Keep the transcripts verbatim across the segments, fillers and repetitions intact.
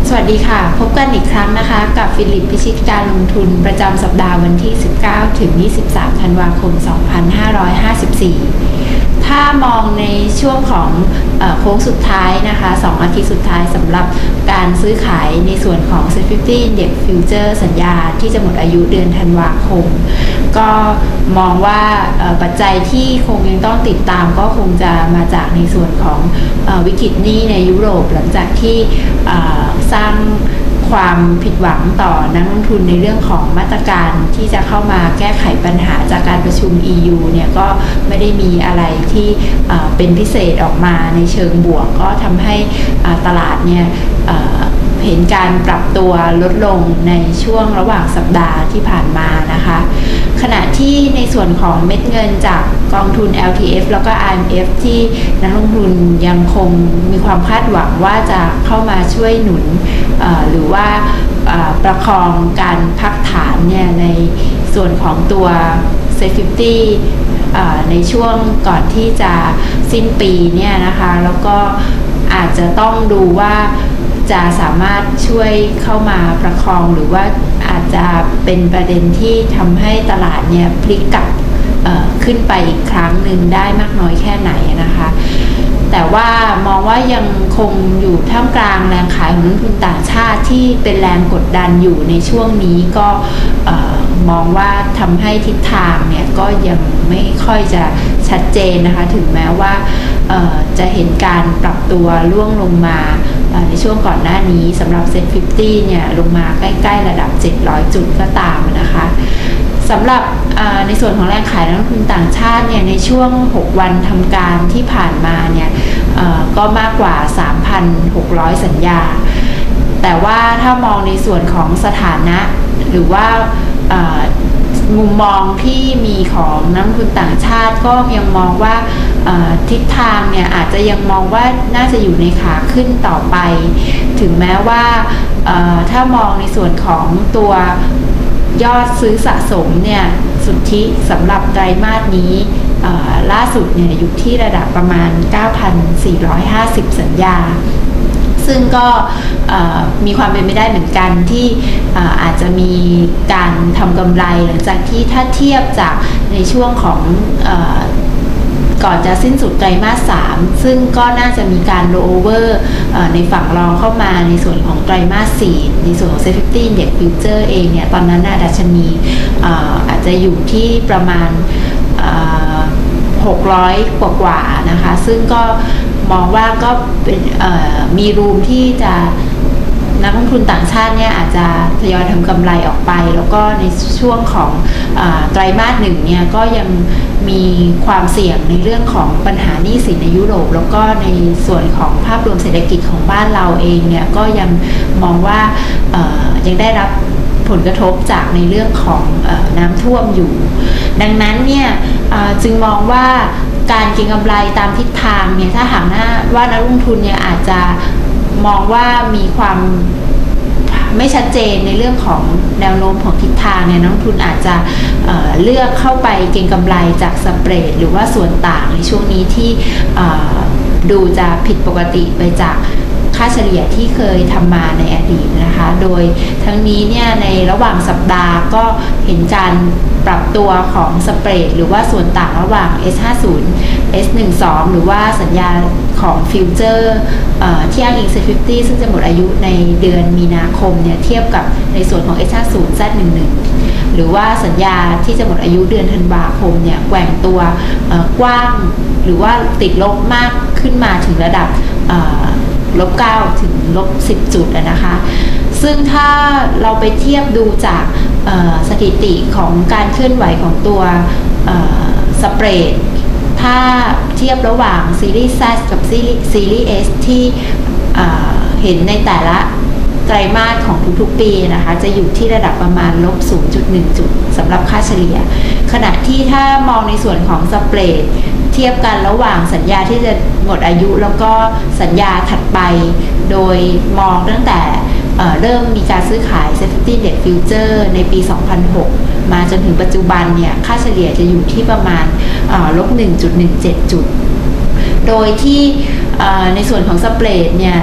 สวัสดีค่ะพบกันอีกครั้งนะคะกับฟิลิปพิชิตการลงทุนประจำสัปดาห์วันที่สิบเก้าถึงยี่สิบสามธันวาคมสองพันห้าร้อยห้าสิบสี่ถ้ามองในช่วงของเอ่อโค้งสุดท้ายนะคะสองอาทิตย์สุดท้ายสำหรับการซื้อขายในส่วนของ เซ็ต ห้าสิบ Index Future สัญญาที่จะหมดอายุเดือนธันวาคมก็มองว่าปัจจัยที่คงยังต้องติดตามก็คงจะมาจากในส่วนของวิกฤตหนี้ในยุโรปหลังจากที่สร้างความผิดหวังต่อนักลงทุนในเรื่องของมาตรการที่จะเข้ามาแก้ไขปัญหาจากการประชุม อี ยู เนี่ยก็ไม่ได้มีอะไรที่เป็นพิเศษออกมาในเชิงบวกก็ทำให้ตลาดเนี่ยเห็นการปรับตัวลดลงในช่วงระหว่างสัปดาห์ที่ผ่านมานะคะขณะที่ในส่วนของเม็ดเงินจากกองทุน แอล ที เอฟ แล้วก็ ไอ เอ็ม เอฟ ที่นักลงทุนยังคงมีความคาดหวังว่าจะเข้ามาช่วยหนุนหรือว่าประคองการพักฐานเนี่ยในส่วนของตัว เซ็ต ห้าสิบ ในช่วงก่อนที่จะสิ้นปีเนี่ยนะคะแล้วก็อาจจะต้องดูว่าจะสามารถช่วยเข้ามาประคองหรือว่าอาจจะเป็นประเด็นที่ทำให้ตลาดเนี่ยพลิกกลับขึ้นไปอีกครั้งหนึ่งได้มากน้อยแค่ไหนนะคะแต่ว่ามองว่ายังคงอยู่ท่ามกลางแรงขายของนักลงทุนต่างชาติที่เป็นแรงกดดันอยู่ในช่วงนี้ก็มองว่าทำให้ทิศทางเนี่ยก็ยังไม่ค่อยจะชัดเจนนะคะถึงแม้ว่าจะเห็นการปรับตัวล่วงลงมาในช่วงก่อนหน้านี้สำหรับ เซ็ต ห้าสิบ เนี่ยลงมาใกล้ๆระดับเจ็ดร้อยจุดก็ตามนะคะสำหรับในส่วนของแรงขายนักลงทุนต่างชาติเนี่ยในช่วงหกวันทำการที่ผ่านมาเนี่ยก็มากกว่า สามพันหกร้อย สัญญาแต่ว่าถ้ามองในส่วนของสถานะหรือว่ามุมมองที่มีของนักลงทุนต่างชาติก็ยังมองว่าทิศทางเนี่ยอาจจะยังมองว่าน่าจะอยู่ในขาขึ้นต่อไปถึงแม้ว่าถ้ามองในส่วนของตัวยอดซื้อสะสมเนี่ยสุทธิสำหรับไตรมาสนี้ล่าสุดเนี่ยอยู่ที่ระดับประมาณ เก้าพันสี่ร้อยห้าสิบ สัญญาซึ่งก็มีความเป็นไปได้เหมือนกันที่อาจจะมีการทำกำไรหลังจากที่ถ้าเทียบจากในช่วงของก่อนจะสิ้นสุดไตรมาสสามซึ่งก็น่าจะมีการโรเวอร์ในฝั่งรองเข้ามาในส่วนของไตรมาสสี่ในส่วนของ เซ็ต ห้าสิบ Index Future เองเนี่ยตอนนั้นดัชนีอาจจะอยู่ที่ประมาณหกร้อยกว่าๆนะคะซึ่งก็มองว่าก็เป็นมีรูมที่จะนักลงทุนต่างชาติเนี่ยอาจจะทยอยทำกำไรออกไปแล้วก็ในช่วงของไตรมาสหนึ่งเนี่ยก็ยังมีความเสี่ยงในเรื่องของปัญหาหนี้สินในยุโรปแล้วก็ในส่วนของภาพรวมเศรษฐกิจของบ้านเราเองเนี่ยก็ยังมองว่ายังได้รับผลกระทบจากในเรื่องของเอ่อน้ำท่วมอยู่ดังนั้นเนี่ยจึงมองว่าการเก็งกำไรตามทิศทางเนี่ยถ้าหากว่านักลงทุนเนี่ยอาจจะมองว่ามีความไม่ชัดเจนในเรื่องของแนวโน้มของทิศทางเนี่ยนักลงทุนอาจจะเอ่อเลือกเข้าไปเก็งกำไรจากสเปรดหรือว่าส่วนต่างในช่วงนี้ที่ดูจะผิดปกติไปจากค่าเฉลี่ยที่เคยทำมาในอดีตนะคะโดยทั้งนี้เนี่ยในระหว่างสัปดาห์ก็เห็นการปรับตัวของสเปรดหรือว่าส่วนต่างระหว่าง เอส ห้าสิบ เอส สิบสอง หรือว่าสัญญาของฟิวเจอร์ที่อ้างอิง เซ็ต ห้าสิบ ซึ่งจะหมดอายุในเดือนมีนาคมเนี่ยเทียบกับในส่วนของ เอส ห้าสิบ แซด สิบเอ็ด หรือว่าสัญญาที่จะหมดอายุเดือนธันวาคมเนี่ยแกว่งตัวกว้างหรือว่าติดลบมากขึ้นมาถึงระดับลบเก้าถึงลบสิบจุดนะคะซึ่งถ้าเราไปเทียบดูจากสถิติของการเคลื่อนไหวของตัวสเปรดถ้าเทียบระหว่างซีรีส์ Z กับซีรีส์ S ที่เห็นในแต่ละไตรมาสของทุกๆปีนะคะจะอยู่ที่ระดับประมาณลบ ศูนย์จุดหนึ่ง จุดสำหรับค่าเฉลี่ยขณะที่ถ้ามองในส่วนของสเปรดเทียบกันระหว่างสัญญาที่จะหมดอายุแล้วก็สัญญาถัดไปโดยมองตั้งแต่เ, เริ่มมีการซื้อขาย เซ็ต ห้าสิบ Index Future ในปี สองพันหก มาจนถึงปัจจุบันเนี่ยค่าเฉลี่ยจะอยู่ที่ประมาณลบ หนึ่งจุดหนึ่งเจ็ด จุดโดยที่ในส่วนของสเปรดเนี่ย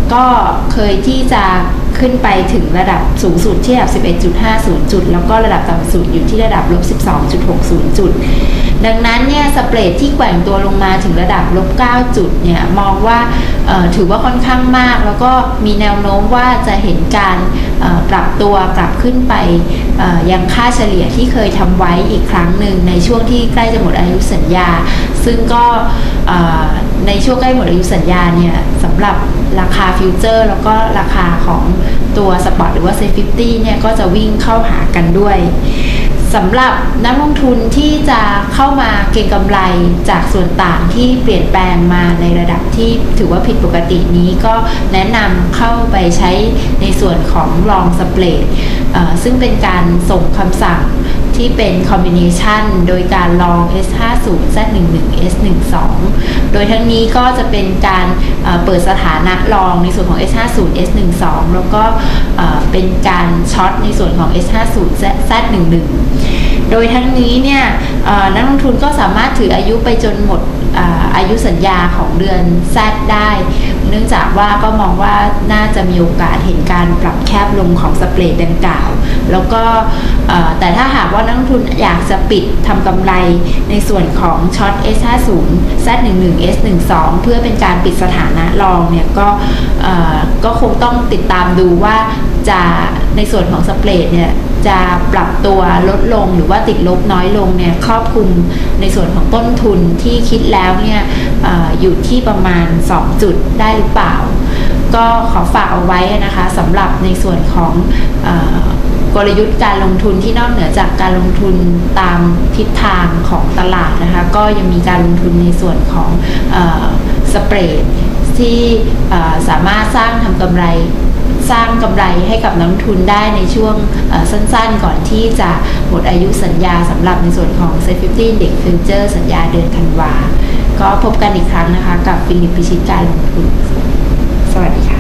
ก็เคยที่จะขึ้นไปถึงระดับสูงสุดที่ระดับ สิบเอ็ดจุดห้าศูนย์ จุดแล้วก็ระดับต่ำสุดอยู่ที่ระดับ ลบสิบสองจุดหกศูนย์ จุดดังนั้นเนี่ยสเปรดที่แกว่งตัวลงมาถึงระดับ ลบเก้า จุดเนี่ยมองว่าถือว่าค่อนข้างมากแล้วก็มีแนวโน้มว่าจะเห็นการปรับตัวกลับขึ้นไปยังค่าเฉลี่ยที่เคยทำไว้อีกครั้งหนึ่งในช่วงที่ใกล้จะหมดอายุสัญญาซึ่งก็ในช่วงใกล้หมดอายุสัญญาเนี่ยสำหรับราคาฟิวเจอร์แล้วก็ราคาของตัวสปอตหรือว่าเซ็ตห้าสิบเนี่ยก็จะวิ่งเข้าหากันด้วยสำหรับนักลงทุนที่จะเข้ามาเก็งกำไรจากส่วนต่างที่เปลี่ยนแปลงมาในระดับที่ถือว่าผิดปกตินี้ก็แนะนำเข้าไปใช้ในส่วนของ long spread ซึ่งเป็นการส่งคำสั่งที่เป็นคอมบิเนชันโดยการลอง เอส ห้าสิบ แซด สิบเอ็ด เอส สิบสอง โดยทั้งนี้ก็จะเป็นการเปิดสถานะลองในส่วนของ เอส ห้าสิบ เอส สิบสอง แล้วก็เป็นการช็อตในส่วนของ เอส ห้าสิบ แซด สิบเอ็ด โดยทั้งนี้เนี่ยนักลงทุนก็สามารถถืออายุไปจนหมดอายุสัญญาของเดือน Z ได้เนื่องจากว่าก็มองว่าน่าจะมีโอกาสเห็นการปรับแคบลงของสเปรดดังกล่าวแล้วก็แต่ถ้าหากว่านักลงทุนอยากจะปิดทำกำไรในส่วนของช็อต เอส ห้าสิบ แซด สิบเอ็ด เอส สิบสอง เพื่อเป็นการปิดสถานะรองเนี่ยก็ก็คงต้องติดตามดูว่าจะในส่วนของสเปรดเนี่ยจะปรับตัวลดลงหรือว่าติดลบน้อยลงเนี่ยครอบคลุมในส่วนของต้นทุนที่คิดแล้วเนี่ย อ, อยู่ที่ประมาณสองจุดได้หรือเปล่าก็ขอฝากเอาไว้นะคะสำหรับในส่วนของกลยุทธ์การลงทุนที่นอกเหนือจากการลงทุนตามทิศทางของตลาดนะคะก็ยังมีการลงทุนในส่วนของสเปรดที่สามารถสร้างทำกำไรสร้างกำไรให้กับนักลงทุนได้ในช่วงสั้นๆก่อนที่จะหมดอายุสัญญาสำหรับในส่วนของ เซ็ต ห้าสิบ Index Future สัญญาเดือนธันวาก็พบกันอีกครั้งนะคะกับฟิลิป พิชิตการลงทุนสวัสดีค่ะ